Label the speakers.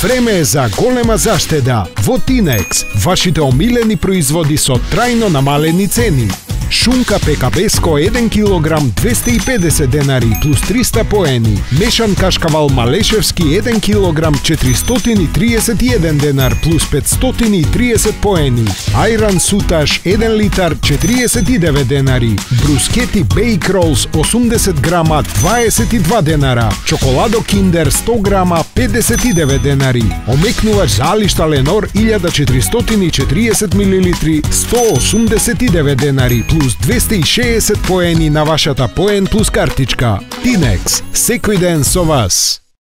Speaker 1: Време е за голема заштеда во Тинекс, вашите омилени производи со трајно намалени цени. Шунка пекабеско 1 кг 250 денари плюс 300 поени. Мешан кашкавал малешевски 1 кг 431 денар плюс 530 поени. Ајран суташ 1 литар 49 денари. Брускети бейк ролс 80 грама 22 денара. Чоколадо киндер 100 грама 59 денари. Омекнувач за алишта Ленор 1440 мл 189 денари плюс 260 поени на вашата поен плюс картичка. Тинекс, секој ден со вас.